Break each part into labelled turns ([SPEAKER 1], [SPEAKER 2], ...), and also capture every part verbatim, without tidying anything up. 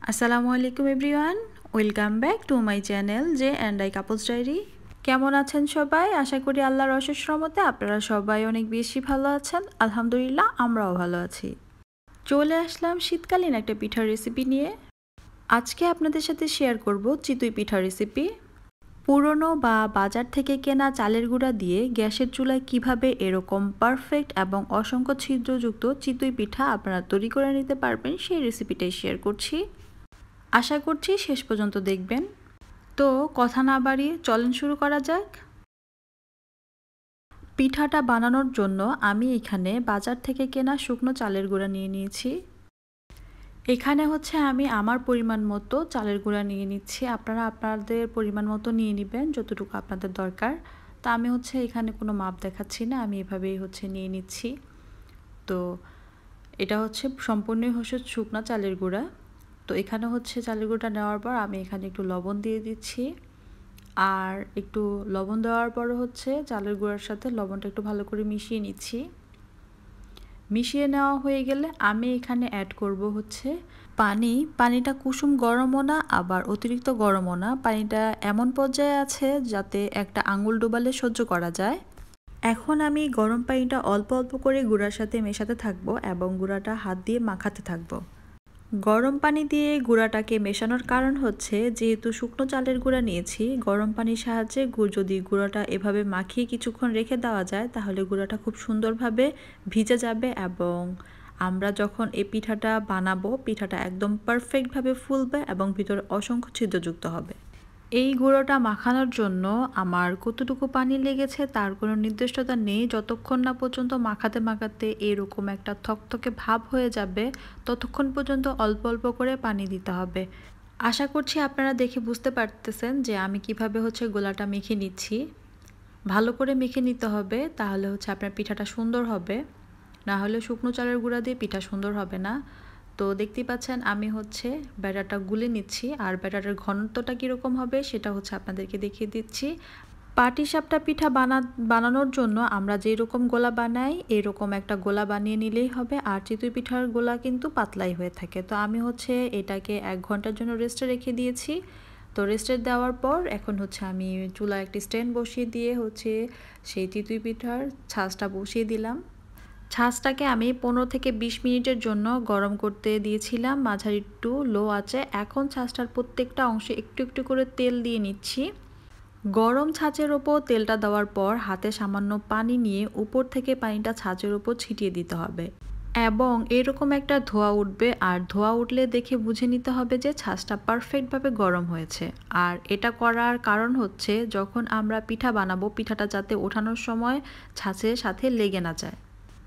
[SPEAKER 1] আসসালামু আলাইকুম everyone, welcome back to my channel J and I couples diary. কেমন আছেন সবাই? আশা করি আল্লাহর অশেষ রহমতে আপনারা সবাই অনেক বেশি ভালো আছেন। আলহামদুলিল্লাহ, আমরাও ভালো আছি। চলে আসলাম শীতকালীন একটা পিঠার রেসিপি নিয়ে। আজকে আপনাদের সাথে শেয়ার করব চিতই পিঠার রেসিপি। পুরনো বা বাজার থেকে কেনা চালের গুঁড়া দিয়ে গ্যাসের চুলায় কিভাবে এরকম পারফেক্ট এবং অসংখ্য ছিদ্রযুক্ত চিতই পিঠা আপনারা তৈরি করে নিতে পারবেন সেই রেসিপিটাই শেয়ার করছি। আশা করছি শেষ পর্যন্ত দেখবেন। তো কথা না বাড়িয়ে চলেন শুরু করা যাক। পিঠাটা বানানোর জন্য আমি এখানে বাজার থেকে কেনা শুকনো চালের গুঁড়া নিয়ে নিয়েছি। এখানে হচ্ছে আমি আমার পরিমাণ মতো চালের গুঁড়া নিয়ে নিচ্ছি। আপনারা আপনাদের পরিমাণ মতো নিয়ে নেবেন যতটুকু আপনাদের দরকার। তা আমি হচ্ছে এখানে কোনো মাপ দেখাচ্ছি না, আমি এভাবেই হচ্ছে নিয়ে নিচ্ছি। তো এটা হচ্ছে সম্পূর্ণই হচ্ছে শুকনো চালের গুঁড়া। তো এখানে হচ্ছে চালের গুঁড়োটা নেওয়ার পর আমি এখানে একটু লবণ দিয়ে দিচ্ছি। আর একটু লবণ দেওয়ার পরে হচ্ছে চালের গুঁড়ার সাথে লবণটা একটু ভালো করে মিশিয়ে নিচ্ছি। মিশিয়ে নেওয়া হয়ে গেলে আমি এখানে অ্যাড করব হচ্ছে পানি। পানিটা কুসুম গরমও না আবার অতিরিক্ত গরমও না, পানিটা এমন পর্যায়ে আছে যাতে একটা আঙুল ডোবালে সহ্য করা যায়। এখন আমি গরম পানিটা অল্প অল্প করে গুঁড়ার সাথে মেশাতে থাকবো এবং গুঁড়াটা হাত দিয়ে মাখাতে থাকবো। গরম পানি দিয়ে গুঁড়াটাকে মেশানোর কারণ হচ্ছে যেহেতু শুকনো চালের গুঁড়া নিয়েছি, গরম পানির সাহায্যে যদি গুঁড়াটা এভাবে মাখিয়ে কিছুক্ষণ রেখে দেওয়া যায় তাহলে গুঁড়াটা খুব সুন্দরভাবে ভিজে যাবে এবং আমরা যখন এই পিঠাটা বানাবো পিঠাটা একদম পারফেক্টভাবে ফুলবে এবং ভিতরে অসংখ্য ছিদ্রযুক্ত হবে। এই গুঁড়োটা মাখানোর জন্য আমার কতটুকু পানি লেগেছে তার কোনো নির্দিষ্টতা নেই। যতক্ষণ না পর্যন্ত মাখাতে মাখাতে এরকম একটা থকথকে ভাব হয়ে যাবে ততক্ষণ পর্যন্ত অল্প অল্প করে পানি দিতে হবে। আশা করছি আপনারা দেখে বুঝতে পারতেছেন যে আমি কিভাবে হচ্ছে গোলাটা মেখে নিচ্ছি। ভালো করে মেখে নিতে হবে, তাহলে হচ্ছে আপনার পিঠাটা সুন্দর হবে। না হলে শুকনো চালের গুঁড়া দিয়ে পিঠা সুন্দর হবে না। তো দেখতেই পাচ্ছেন আমি হচ্ছে ব্যাটারটা গুলে নিচ্ছি। আর ব্যাটারের ঘনত্বটা কীরকম হবে সেটা হচ্ছে আপনাদেরকে দেখিয়ে দিচ্ছি। পাটিসাপটা পিঠা বানা বানানোর জন্য আমরা যেই রকম গোলা বানাই এরকম একটা গোলা বানিয়ে নিলেই হবে। আর চিতই পিঠার গোলা কিন্তু পাতলাই হয়ে থাকে। তো আমি হচ্ছে এটাকে এক ঘন্টার জন্য রেস্টে রেখে দিয়েছি। তো রেস্টে দেওয়ার পর এখন হচ্ছে আমি চুলায় একটি স্ট্যান্ড বসিয়ে দিয়ে হচ্ছে সেই চিতই পিঠার ছাঁচটা বসিয়ে দিলাম। ছাঁচটাকে আমি পনেরো থেকে বিশ মিনিটের জন্য গরম করতে দিয়েছিলাম মাঝারি টু লো আঁচে। এখন ছাঁচটার প্রত্যেকটা অংশে একটু একটু করে তেল দিয়ে নিচ্ছি। গরম ছাঁচের ওপর তেলটা দেওয়ার পর হাতে সামান্য পানি নিয়ে উপর থেকে পানিটা ছাঁচের ওপর ছিটিয়ে দিতে হবে এবং এরকম একটা ধোঁয়া উঠবে। আর ধোঁয়া উঠলে দেখে বুঝে নিতে হবে যে ছাঁচটা পারফেক্টভাবে গরম হয়েছে। আর এটা করার কারণ হচ্ছে যখন আমরা পিঠা বানাবো পিঠাটা যাতে ওঠানোর সময় ছাঁচের সাথে লেগে না যায়,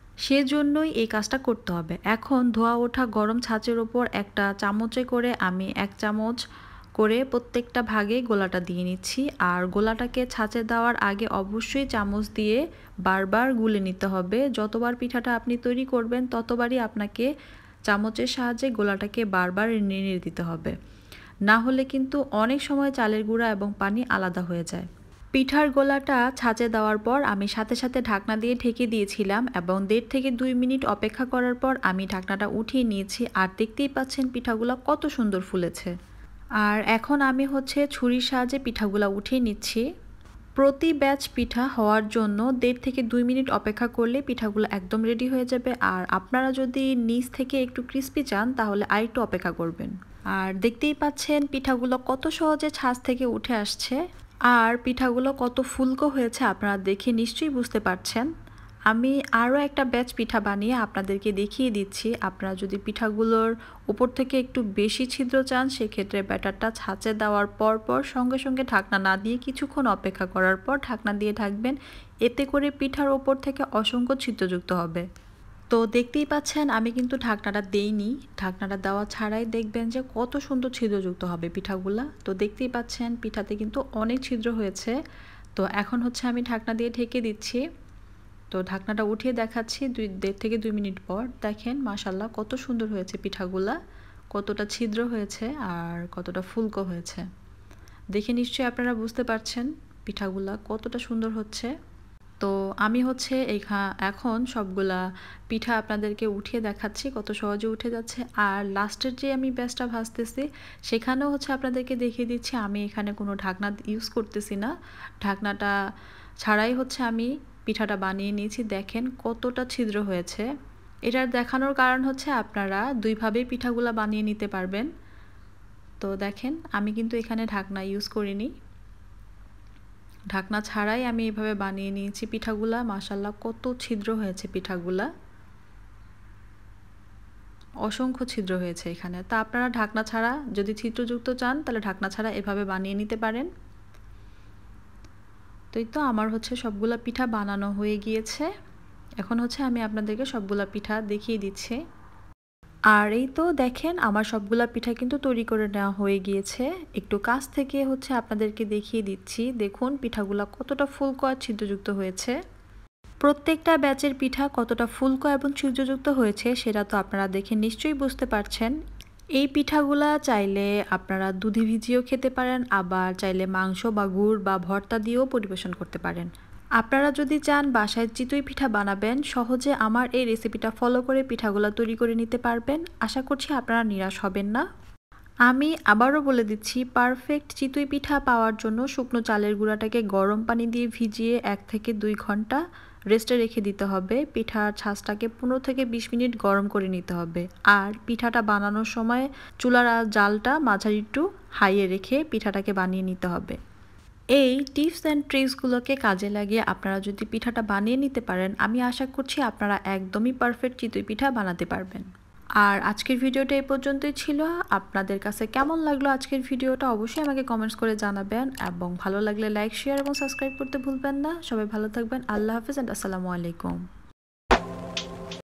[SPEAKER 1] সেজন্যই এই কাজটা করতে হবে। এখন ধোয়া ওঠা গরম ছাঁচের ওপর একটা চামচে করে আমি এক চামচ করে প্রত্যেকটা ভাগে গোলাটা দিয়ে নিচ্ছি। আর গোলাটাকে ছাঁচে দেওয়ার আগে অবশ্যই চামচ দিয়ে বারবার গুলে নিতে হবে। যতবার পিঠাটা আপনি তৈরি করবেন ততবারই আপনাকে চামচের সাহায্যে গোলাটাকে বারবার নেড়ে দিতে হবে, না হলে কিন্তু অনেক সময় চালের গুঁড়া এবং পানি আলাদা হয়ে যায়। পিঠার গোলাটা ছাঁচে দেওয়ার পর আমি সাথে সাথে ঢাকনা দিয়ে ঢেকে দিয়েছিলাম এবং দেড় থেকে দুই মিনিট অপেক্ষা করার পর আমি ঢাকনাটা উঠিয়ে নিয়েছি। আর দেখতেই পাচ্ছেন পিঠাগুলো কত সুন্দর ফুলেছে। আর এখন আমি হচ্ছে ছুরির সাহায্যে পিঠাগুলো উঠিয়ে নিচ্ছি। প্রতি ব্যাচ পিঠা হওয়ার জন্য দেড় থেকে দুই মিনিট অপেক্ষা করলে পিঠাগুলো একদম রেডি হয়ে যাবে। আর আপনারা যদি নিচ থেকে একটু ক্রিস্পি চান তাহলে আরেকটু অপেক্ষা করবেন। আর দেখতেই পাচ্ছেন পিঠাগুলো কত সহজে ছাঁচ থেকে উঠে আসছে আর পিঠাগুলো কত ফুলকো হয়েছে আপনারা দেখে নিশ্চয়ই বুঝতে পারছেন। আমি আরও একটা ব্যাচ পিঠা বানিয়ে আপনাদেরকে দেখিয়ে দিচ্ছি। আপনারা যদি পিঠাগুলোর উপর থেকে একটু বেশি ছিদ্র চান সেক্ষেত্রে ব্যাটারটা ছাঁচে দেওয়ার পর পর সঙ্গে সঙ্গে ঢাকনা না দিয়ে কিছুক্ষণ অপেক্ষা করার পর ঢাকনা দিয়ে ঢাকবেন। এতে করে পিঠার ওপর থেকে অসংখ্য ছিদ্রযুক্ত হবে। তো দেখতেই পাচ্ছেন আমি কিন্তু ঢাকনাটা দেইনি, ঢাকনাটা দেওয়া ছাড়াই দেখবেন যে কত সুন্দর ছিদ্রযুক্ত হবে পিঠাগুলা। তো দেখতেই পাচ্ছেন পিঠাতে কিন্তু অনেক ছিদ্র হয়েছে। তো এখন হচ্ছে আমি ঢাকনা দিয়ে ঢেকে দিচ্ছি। তো ঢাকনাটা উঠিয়ে দেখাচ্ছি দুই দেড় থেকে দুই মিনিট পর। দেখেন মাশাল্লাহ কত সুন্দর হয়েছে পিঠাগুলা, কতটা ছিদ্র হয়েছে আর কতটা ফুলকো হয়েছে। দেখে নিশ্চয়ই আপনারা বুঝতে পারছেন পিঠাগুলা কতটা সুন্দর হচ্ছে। তো আমি হচ্ছে এখন সবগুলা পিঠা আপনাদেরকে উঠিয়ে দেখাচ্ছি কত সহজে উঠে যাচ্ছে। আর লাস্টের যে আমি ব্যাচটা ভাজতেছি সেখানেও হচ্ছে আপনাদেরকে দেখিয়ে দিচ্ছি আমি এখানে কোনো ঢাকনা ইউজ করতেছি না, ঢাকনাটা ছাড়াই হচ্ছে আমি পিঠাটা বানিয়ে নিয়েছি। দেখেন কতটা ছিদ্র হয়েছে। এটার দেখানোর কারণ হচ্ছে আপনারা দুইভাবেই পিঠাগুলা বানিয়ে নিতে পারবেন। তো দেখেন আমি কিন্তু এখানে ঢাকনা ইউজ করিনি, ঢাকনা ছাড়াই আমি এইভাবে বানিয়ে নিয়েছি পিঠাগুলা। মাশাআল্লাহ কত ছিদ্র হয়েছে পিঠাগুলা, অসংখ্য ছিদ্র হয়েছে এখানে। তা আপনারা ঢাকনা ছাড়া যদি ছিদ্রযুক্ত চান তাহলে ঢাকনা ছাড়া এভাবে বানিয়ে নিতে পারেন। তো এই তো আমার হচ্ছে সবগুলা পিঠা বানানো হয়ে গিয়েছে। এখন হচ্ছে আমি আপনাদেরকে সবগুলা পিঠা দেখিয়ে দিচ্ছি। আর এই তো দেখেন আমার সবগুলা পিঠা কিন্তু তৈরি করে নেওয়া হয়ে গিয়েছে। একটু কাছ থেকে হচ্ছে আপনাদেরকে দেখিয়ে দিচ্ছি। দেখুন পিঠাগুলা কতটা ফুলকো আর ছিদ্রযুক্ত হয়েছে। প্রত্যেকটা ব্যাচের পিঠা কতটা ফুলকো এবং ছিদ্রযুক্ত হয়েছে সেটা তো আপনারা দেখে নিশ্চয়ই বুঝতে পারছেন। এই পিঠাগুলা চাইলে আপনারা দুধে ভিজিয়েও খেতে পারেন, আবার চাইলে মাংস বা গুড় বা ভর্তা দিয়েও পরিবেশন করতে পারেন। আপনারা যদি চান বাসায় চিতই পিঠা বানাবেন, সহজে আমার এই রেসিপিটা ফলো করে পিঠাগুলা তৈরি করে নিতে পারবেন। আশা করছি আপনারা নিরাশ হবেন না। আমি আবারও বলে দিচ্ছি, পারফেক্ট চিতই পিঠা পাওয়ার জন্য শুকনো চালের গুঁড়াটাকে গরম পানি দিয়ে ভিজিয়ে এক থেকে দুই ঘন্টা রেস্টে রেখে দিতে হবে। পিঠার ছাঁচটাকে পনেরো থেকে বিশ মিনিট গরম করে নিতে হবে। আর পিঠাটা বানানোর সময় চুলার জালটা মাঝারি টু হাইয়ে রেখে পিঠাটাকে বানিয়ে নিতে হবে। এই টিপস অ্যান্ড ট্রিক্সগুলোকে কাজে লাগিয়ে আপনারা যদি পিঠাটা বানিয়ে নিতে পারেন, আমি আশা করছি আপনারা একদমই পারফেক্ট চিতই পিঠা বানাতে পারবেন। আর আজকের ভিডিওটা এই পর্যন্তই ছিল। আপনাদের কাছে কেমন লাগলো আজকের ভিডিওটা অবশ্যই আমাকে কমেন্টস করে জানাবেন, এবং ভালো লাগলে লাইক, শেয়ার এবং সাবস্ক্রাইব করতে ভুলবেন না। সবাই ভালো থাকবেন। আল্লাহ হাফেজ এন্ড আসসালামু আলাইকুম।